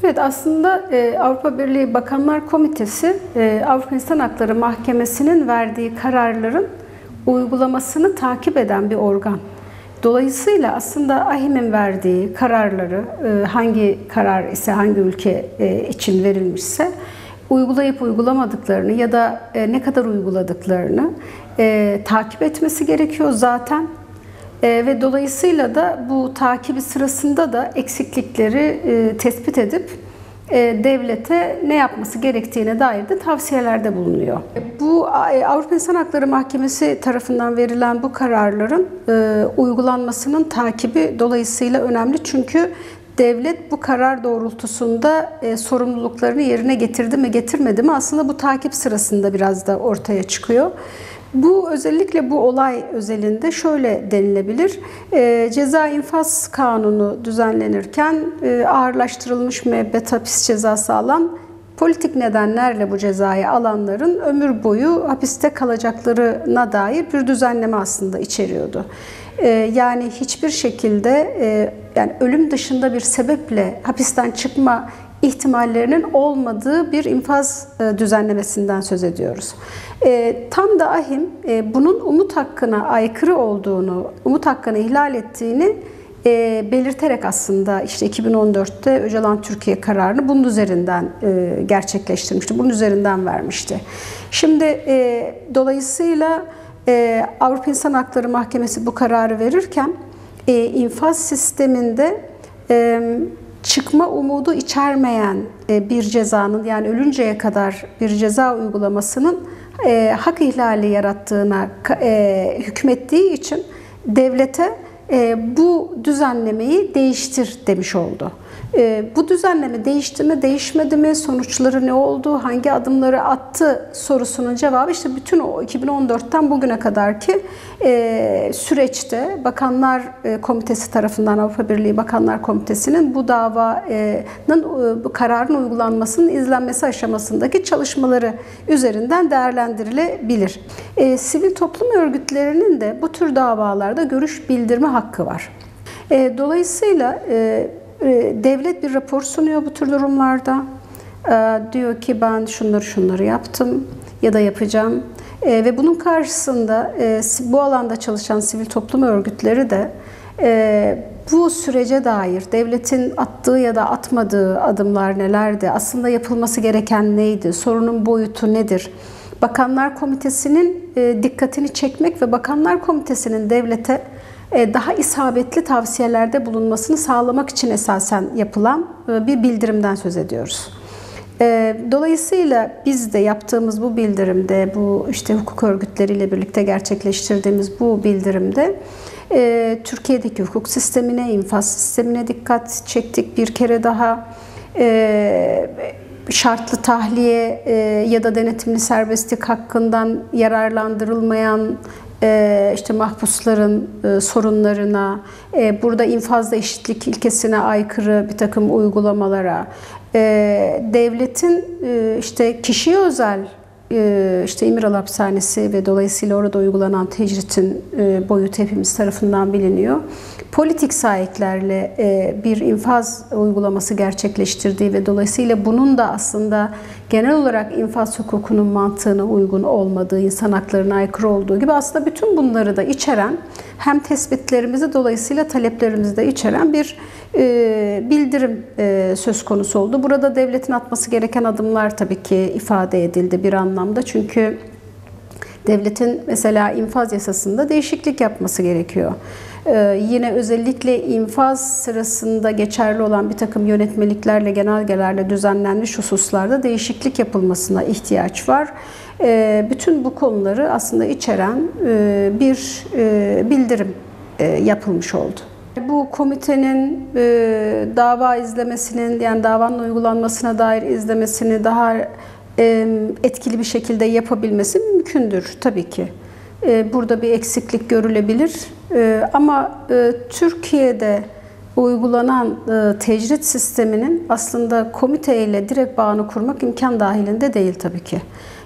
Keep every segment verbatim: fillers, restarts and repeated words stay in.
Evet, aslında e, Avrupa Birliği Bakanlar Komitesi e, Avrupa İnsan Hakları Mahkemesi'nin verdiği kararların uygulamasını takip eden bir organ. Dolayısıyla aslında AİHM'in verdiği kararları, e, hangi karar ise hangi ülke e, için verilmişse uygulayıp uygulamadıklarını ya da e, ne kadar uyguladıklarını e, takip etmesi gerekiyor zaten. E, ve dolayısıyla da bu takibi sırasında da eksiklikleri e, tespit edip e, devlete ne yapması gerektiğine dair de tavsiyelerde bulunuyor. Bu e, Avrupa İnsan Hakları Mahkemesi tarafından verilen bu kararların e, uygulanmasının takibi dolayısıyla önemli. Çünkü devlet bu karar doğrultusunda e, sorumluluklarını yerine getirdi mi getirmedi mi aslında bu takip sırasında biraz da ortaya çıkıyor. Bu özellikle bu olay özelinde şöyle denilebilir. E, Ceza infaz kanunu düzenlenirken e, ağırlaştırılmış müebbet hapis cezası alan, politik nedenlerle bu cezayı alanların ömür boyu hapiste kalacaklarına dair bir düzenleme aslında içeriyordu. E, yani hiçbir şekilde e, yani ölüm dışında bir sebeple hapisten çıkma ihtimallerinin olmadığı bir infaz düzenlemesinden söz ediyoruz. E, tam da AİHM e, bunun umut hakkına aykırı olduğunu, umut hakkını ihlal ettiğini e, belirterek aslında işte iki bin on dörtte Öcalan Türkiye kararını bunun üzerinden e, gerçekleştirmişti, bunun üzerinden vermişti. Şimdi e, dolayısıyla e, Avrupa İnsan Hakları Mahkemesi bu kararı verirken e, infaz sisteminde e, çıkma umudu içermeyen bir cezanın, yani ölünceye kadar bir ceza uygulamasının e, hak ihlali yarattığına e, hükmettiği için devlete e, bu düzenlemeyi değiştir demiş oldu. E, bu düzenleme değişti mi, değişmedi mi, sonuçları ne oldu, hangi adımları attı sorusunun cevabı işte bütün o iki bin on dörtten bugüne kadarki e, süreçte Bakanlar e, Komitesi tarafından, Avrupa Birliği Bakanlar Komitesi'nin bu davanın e, bu kararın uygulanmasının izlenmesi aşamasındaki çalışmaları üzerinden değerlendirilebilir. E, sivil toplum örgütlerinin de bu tür davalarda görüş bildirme hakkı var. E, dolayısıyla e, devlet bir rapor sunuyor bu tür durumlarda. Diyor ki ben şunları şunları yaptım ya da yapacağım. Ve bunun karşısında bu alanda çalışan sivil toplum örgütleri de bu sürece dair devletin attığı ya da atmadığı adımlar nelerdi? Aslında yapılması gereken neydi? Sorunun boyutu nedir? Bakanlar Komitesi'nin dikkatini çekmek ve Bakanlar Komitesi'nin devlete daha isabetli tavsiyelerde bulunmasını sağlamak için esasen yapılan bir bildirimden söz ediyoruz. Dolayısıyla biz de yaptığımız bu bildirimde, bu işte hukuk örgütleriyle birlikte gerçekleştirdiğimiz bu bildirimde Türkiye'deki hukuk sistemine, infaz sistemine dikkat çektik bir kere daha. Şartlı tahliye ya da denetimli serbestlik hakkından yararlandırılmayan işte mahpusların sorunlarına, burada infazda eşitlik ilkesine aykırı bir takım uygulamalara, devletin işte kişiye özel işte İmralı Hapishanesi ve dolayısıyla orada uygulanan tecritin boyutu hepimiz tarafından biliniyor. Politik sahiplerle bir infaz uygulaması gerçekleştirdiği ve dolayısıyla bunun da aslında genel olarak infaz hukukunun mantığına uygun olmadığı, insan haklarına aykırı olduğu gibi aslında bütün bunları da içeren, hem tespitlerimizi dolayısıyla taleplerimizi de içeren bir e, bildirim e, söz konusu oldu. Burada devletin atması gereken adımlar tabii ki ifade edildi bir anlamda. Çünkü devletin mesela infaz yasasında değişiklik yapması gerekiyor. Ee, yine özellikle infaz sırasında geçerli olan bir takım yönetmeliklerle, genelgelerle düzenlenmiş hususlarda değişiklik yapılmasına ihtiyaç var. Ee, bütün bu konuları aslında içeren e, bir e, bildirim e, yapılmış oldu. Bu komitenin e, dava izlemesinin, yani davanın uygulanmasına dair izlemesini daha e, etkili bir şekilde yapabilmesi mümkündür tabii ki. Burada bir eksiklik görülebilir ama Türkiye'de uygulanan tecrit sisteminin aslında komiteyle direkt bağını kurmak imkan dahilinde değil tabii ki.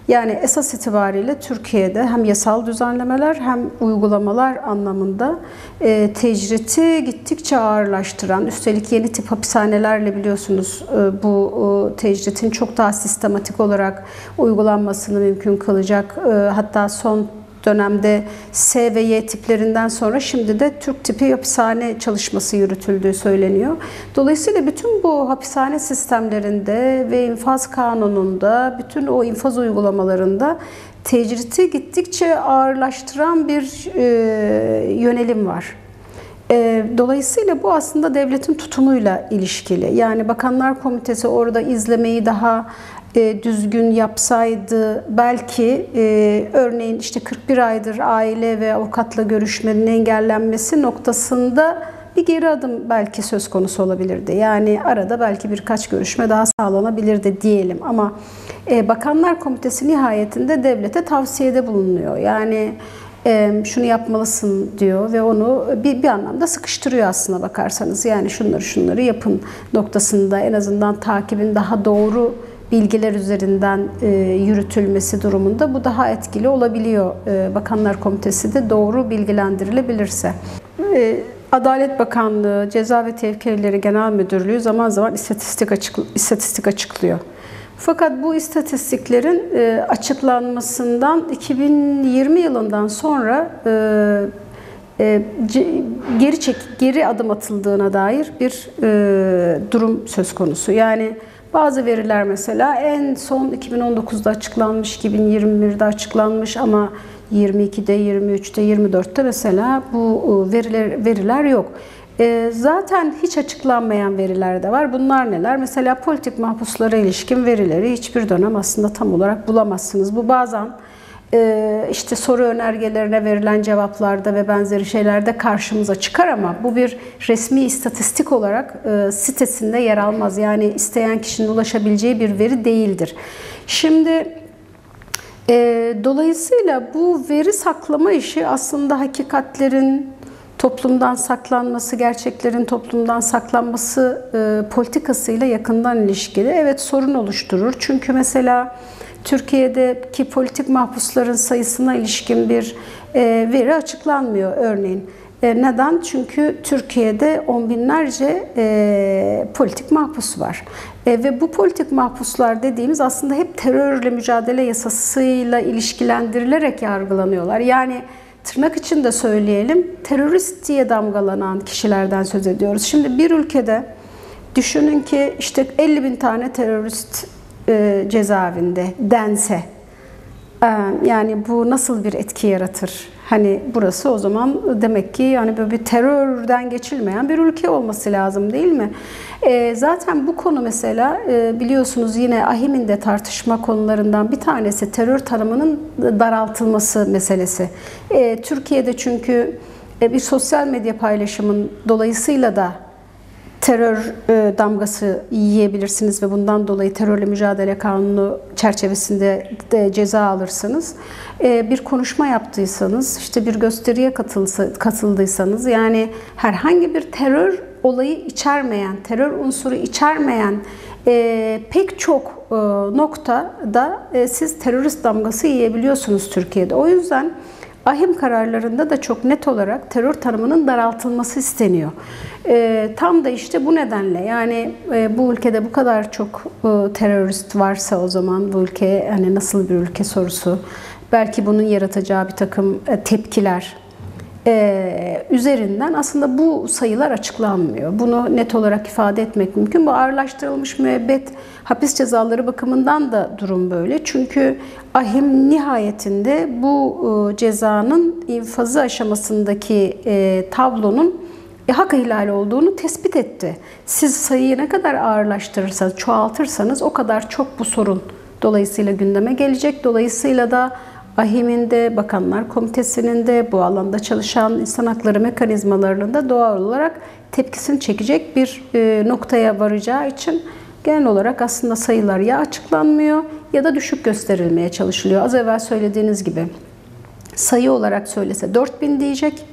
Yani esas itibariyle Türkiye'de hem yasal düzenlemeler hem uygulamalar anlamında e, tecriti gittikçe ağırlaştıran, üstelik yeni tip hapishanelerle biliyorsunuz e, bu e, tecritin çok daha sistematik olarak uygulanmasını mümkün kılacak. E, hatta son dönemde S ve Y tiplerinden sonra şimdi de Türk tipi hapishane çalışması yürütüldüğü söyleniyor. Dolayısıyla bütün bu hapishane sistemlerinde ve infaz kanununda, bütün o infaz uygulamalarında tecriti gittikçe ağırlaştıran bir e, yönelim var. E, dolayısıyla bu aslında devletin tutumuyla ilişkili. Yani Bakanlar Komitesi orada izlemeyi daha E, düzgün yapsaydı belki e, örneğin işte kırk bir aydır aile ve avukatla görüşmenin engellenmesi noktasında bir geri adım belki söz konusu olabilirdi. Yani arada belki birkaç görüşme daha sağlanabilirdi diyelim ama e, Bakanlar Komitesi nihayetinde devlete tavsiyede bulunuyor. Yani e, şunu yapmalısın diyor ve onu bir, bir anlamda sıkıştırıyor aslına bakarsanız. Yani şunları şunları yapın noktasında en azından takibin daha doğru bilgiler üzerinden e, yürütülmesi durumunda bu daha etkili olabiliyor. E, Bakanlar Komitesi de doğru bilgilendirilebilirse. E, Adalet Bakanlığı, Ceza ve Tevkiyeleri Genel Müdürlüğü zaman zaman istatistik, açık, istatistik açıklıyor. Fakat bu istatistiklerin e, açıklanmasından iki bin yirmi yılından sonra e, e, geri çek, geri adım atıldığına dair bir e, durum söz konusu. Yani bazı veriler mesela en son iki bin on dokuzda açıklanmış, iki bin yirmi birde açıklanmış ama yirmi ikide, yirmi üçte, yirmi dörtte mesela bu veriler veriler yok. E, zaten hiç açıklanmayan veriler de var. Bunlar neler? Mesela politik mahpuslara ilişkin verileri hiçbir dönem aslında tam olarak bulamazsınız. Bu bazen işte soru önergelerine verilen cevaplarda ve benzeri şeylerde karşımıza çıkar ama bu bir resmi istatistik olarak sitesinde yer almaz. Yani isteyen kişinin ulaşabileceği bir veri değildir. Şimdi dolayısıyla bu veri saklama işi aslında hakikatlerin toplumdan saklanması, gerçeklerin toplumdan saklanması politikasıyla yakından ilişkili. Evet, sorun oluşturur. Çünkü mesela Türkiye'deki politik mahpusların sayısına ilişkin bir e, veri açıklanmıyor örneğin. E, neden? Çünkü Türkiye'de on binlerce e, politik mahpus var. E, ve bu politik mahpuslar dediğimiz aslında hep terörle mücadele yasasıyla ilişkilendirilerek yargılanıyorlar. Yani tırnak içinde söyleyelim, terörist diye damgalanan kişilerden söz ediyoruz. Şimdi bir ülkede düşünün ki işte elli bin tane terörist E, cezaevinde dense e, yani bu nasıl bir etki yaratır? Hani burası o zaman demek ki yani böyle bir terörden geçilmeyen bir ülke olması lazım değil mi? E, zaten bu konu mesela e, biliyorsunuz yine AİHM'in de tartışma konularından bir tanesi terör tanımının daraltılması meselesi. E, Türkiye'de çünkü e, bir sosyal medya paylaşımın dolayısıyla da terör e, damgası yiyebilirsiniz ve bundan dolayı terörle mücadele kanunu çerçevesinde de ceza alırsınız. E, bir konuşma yaptıysanız, işte bir gösteriye katılsa, katıldıysanız, yani herhangi bir terör olayı içermeyen, terör unsuru içermeyen e, pek çok e, noktada e, siz terörist damgası yiyebiliyorsunuz Türkiye'de. O yüzden AİHM kararlarında da çok net olarak terör tanımının daraltılması isteniyor. E, tam da işte bu nedenle, yani e, bu ülkede bu kadar çok e, terörist varsa o zaman bu ülke hani nasıl bir ülke sorusu, belki bunun yaratacağı bir takım e, tepkiler e, üzerinden aslında bu sayılar açıklanmıyor. Bunu net olarak ifade etmek mümkün. Bu ağırlaştırılmış müebbet hapis cezaları bakımından da durum böyle. Çünkü AİHM nihayetinde bu e, cezanın infazı aşamasındaki e, tablonun e, hak ihlali olduğunu tespit etti. Siz sayıyı ne kadar ağırlaştırırsanız, çoğaltırsanız o kadar çok bu sorun dolayısıyla gündeme gelecek. Dolayısıyla da AİHM'in de, Bakanlar Komitesi'nin de, bu alanda çalışan insan hakları mekanizmalarının da doğal olarak tepkisini çekecek bir e, noktaya varacağı için genel olarak aslında sayılar ya açıklanmıyor ya da düşük gösterilmeye çalışılıyor. Az evvel söylediğiniz gibi sayı olarak söylese dört bin diyecek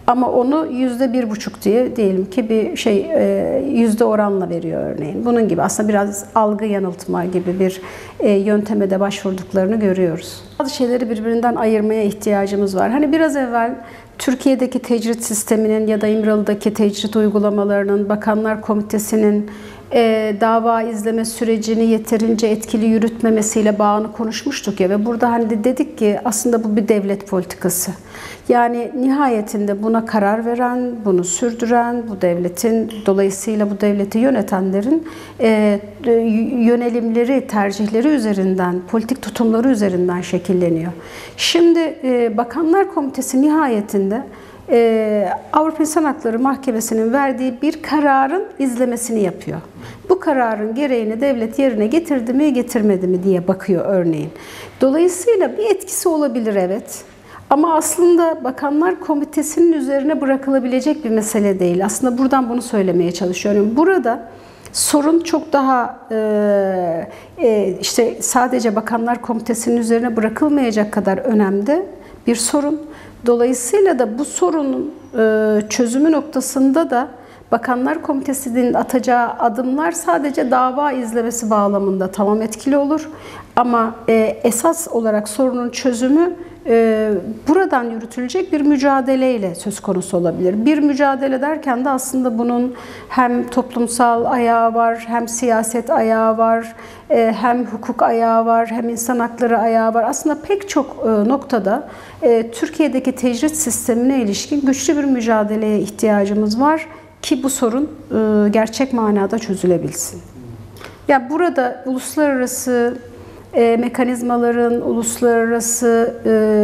Ama onu yüzde bir buçuk diye diyelim ki bir şey yüzde oranla veriyor örneğin. Bunun gibi aslında biraz algı yanıltma gibi bir yönteme de başvurduklarını görüyoruz. Bazı şeyleri birbirinden ayırmaya ihtiyacımız var. Hani biraz evvel Türkiye'deki tecrit sisteminin ya da İmralı'daki tecrit uygulamalarının, Bakanlar Komitesi'nin e, dava izleme sürecini yeterince etkili yürütmemesiyle bağını konuşmuştuk ya ve burada hani de dedik ki aslında bu bir devlet politikası. Yani nihayetinde buna karar veren, bunu sürdüren, bu devletin, dolayısıyla bu devleti yönetenlerin e, yönelimleri, tercihleri üzerinden, politik tutumları üzerinden şekilleniyor. Şimdi e, Bakanlar Komitesi nihayetinde e, Avrupa İnsan Hakları Mahkemesi'nin verdiği bir kararın izlemesini yapıyor. Bu kararın gereğini devlet yerine getirdi mi, getirmedi mi diye bakıyor örneğin. Dolayısıyla bir etkisi olabilir, evet. Ama aslında Bakanlar Komitesi'nin üzerine bırakılabilecek bir mesele değil. Aslında buradan bunu söylemeye çalışıyorum. Burada sorun çok daha e, e, işte sadece Bakanlar Komitesi'nin üzerine bırakılmayacak kadar önemli bir sorun. Dolayısıyla da bu sorunun e, çözümü noktasında da Bakanlar Komitesi'nin atacağı adımlar sadece dava izlemesi bağlamında tamam etkili olur. Ama e, esas olarak sorunun çözümü e, buradan yürütülecek bir mücadeleyle söz konusu olabilir. Bir mücadele derken de aslında bunun hem toplumsal ayağı var, hem siyaset ayağı var, e, hem hukuk ayağı var, hem insan hakları ayağı var. Aslında pek çok e, noktada e, Türkiye'deki tecrit sistemine ilişkin güçlü bir mücadeleye ihtiyacımız var ki bu sorun e, gerçek manada çözülebilsin. Ya yani burada uluslararası e, mekanizmaların, uluslararası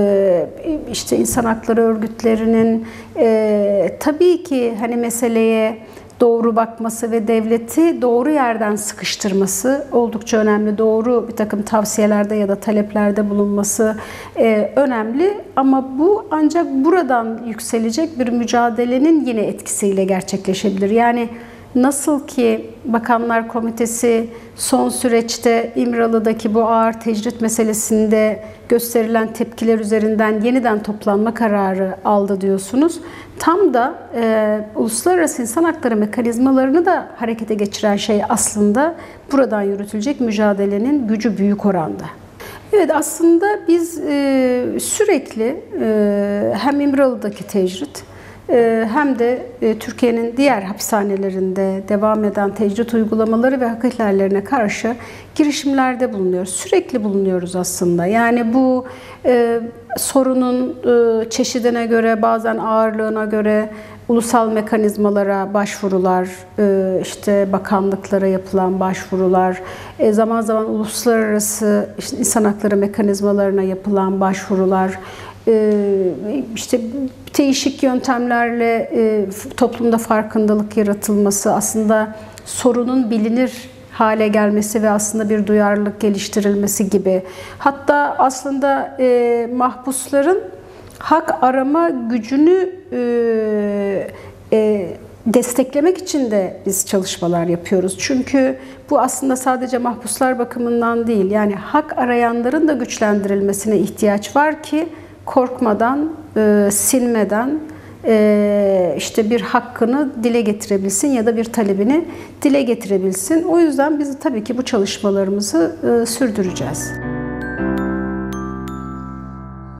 e, işte insan hakları örgütlerinin e, tabii ki hani meseleye doğru bakması ve devleti doğru yerden sıkıştırması oldukça önemli. Doğru bir takım tavsiyelerde ya da taleplerde bulunması e, önemli. Ama bu ancak buradan yükselecek bir mücadelenin yine etkisiyle gerçekleşebilir. Yani nasıl ki Bakanlar Komitesi son süreçte İmralı'daki bu ağır tecrit meselesinde gösterilen tepkiler üzerinden yeniden toplanma kararı aldı diyorsunuz. Tam da e, uluslararası insan hakları mekanizmalarını da harekete geçiren şey aslında buradan yürütülecek mücadelenin gücü büyük oranda. Evet, aslında biz e, sürekli e, hem İmralı'daki tecrit hem de Türkiye'nin diğer hapishanelerinde devam eden tecrit uygulamaları ve hak ihlallerine karşı girişimlerde bulunuyoruz. Sürekli bulunuyoruz aslında. Yani bu e, sorunun e, çeşidine göre, bazen ağırlığına göre ulusal mekanizmalara başvurular, e, işte bakanlıklara yapılan başvurular, e, zaman zaman uluslararası işte insan hakları mekanizmalarına yapılan başvurular, işte değişik yöntemlerle toplumda farkındalık yaratılması, aslında sorunun bilinir hale gelmesi ve aslında bir duyarlılık geliştirilmesi gibi. Hatta aslında mahpusların hak arama gücünü desteklemek için de biz çalışmalar yapıyoruz. Çünkü bu aslında sadece mahpuslar bakımından değil, yani hak arayanların da güçlendirilmesine ihtiyaç var ki korkmadan, e, sinmeden e, işte bir hakkını dile getirebilsin ya da bir talebini dile getirebilsin. O yüzden biz tabii ki bu çalışmalarımızı e, sürdüreceğiz.